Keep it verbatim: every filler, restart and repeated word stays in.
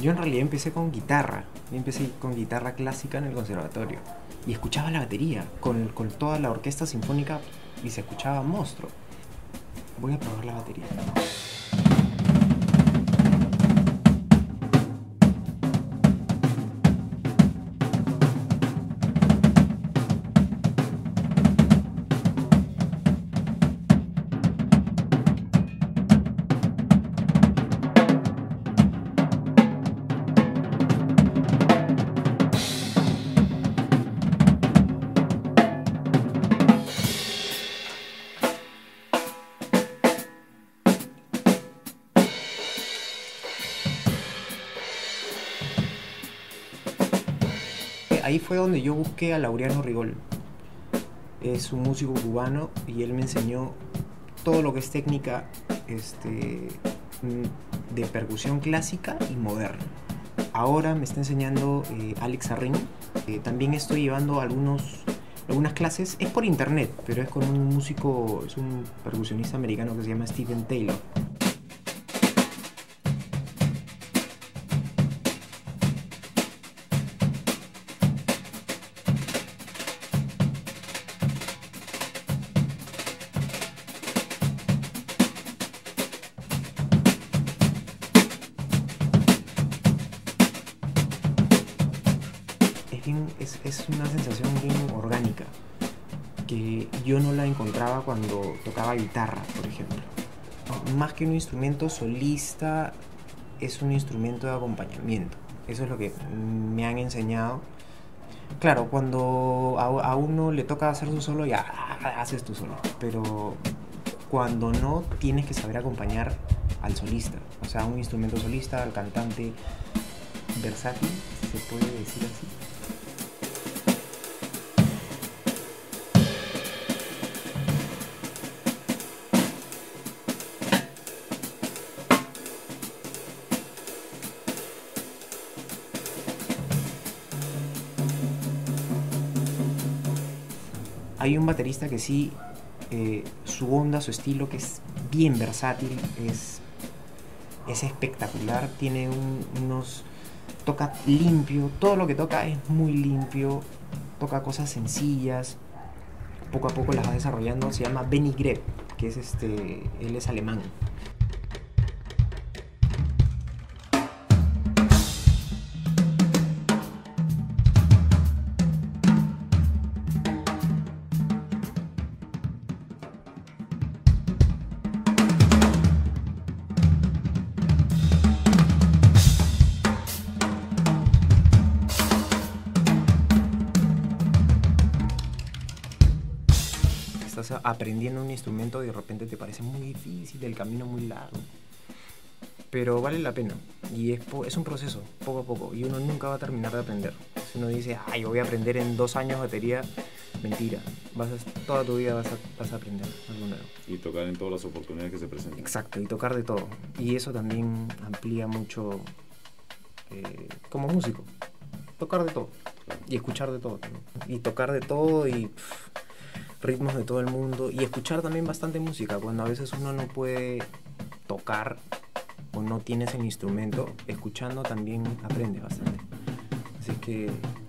Yo en realidad empecé con guitarra, yo empecé con guitarra clásica en el conservatorio y escuchaba la batería con, con toda la orquesta sinfónica y se escuchaba monstruo. Voy a probar la batería. Ahí fue donde yo busqué a Laureano Rigol. Es un músico cubano y él me enseñó todo lo que es técnica este, de percusión clásica y moderna. Ahora me está enseñando eh, Alex Arrin. Eh, también estoy llevando algunos, algunas clases, es por internet, pero es con un músico, es un percusionista americano que se llama Steven Taylor. Es, es una sensación bien orgánica que yo no la encontraba cuando tocaba guitarra, por ejemplo. Más que un instrumento solista, es un instrumento de acompañamiento. Eso es lo que me han enseñado. Claro, cuando a, a uno le toca hacer su solo, ya haces tu solo. Pero cuando no, tienes que saber acompañar al solista. O sea, un instrumento solista, al cantante versátil, si se puede decir así. Hay un baterista que sí, eh, su onda, su estilo, que es bien versátil, es, es espectacular, tiene un, unos... toca limpio, todo lo que toca es muy limpio, toca cosas sencillas, poco a poco las va desarrollando. Se llama Benny Greb, que es este, él es alemán. Estás aprendiendo un instrumento y de repente te parece muy difícil, el camino muy largo, pero vale la pena y es, es un proceso, poco a poco, y uno nunca va a terminar de aprender. Si uno dice, ay, yo voy a aprender en dos años batería, mentira, vas a, toda tu vida vas a, vas a aprender algo nuevo. Y tocar en todas las oportunidades que se presenten. Exacto, y tocar de todo, y eso también amplía mucho eh, como músico, tocar de todo, claro. Y escuchar de todo también, y tocar de todo y... Pff, ritmos de todo el mundo y escuchar también bastante música. Cuando a veces uno no puede tocar o no tienes el instrumento, escuchando también aprende bastante. Así que